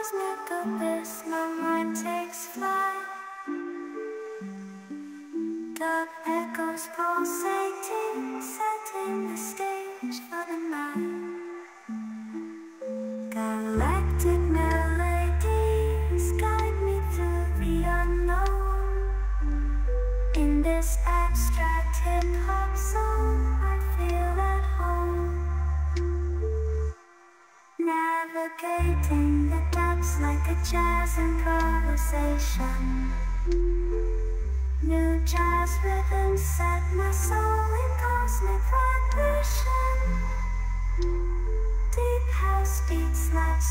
cosmic abyss, my mind takes flight. Dark echoes pulsating, setting the stage for the night. Galactic melodies guide me through the unknown. In this abstract hip-hop song, I feel at home. Navigating the depths like a jazz improvisation. New jazz rhythms set my soul in cosmic vibration. Deep house beats like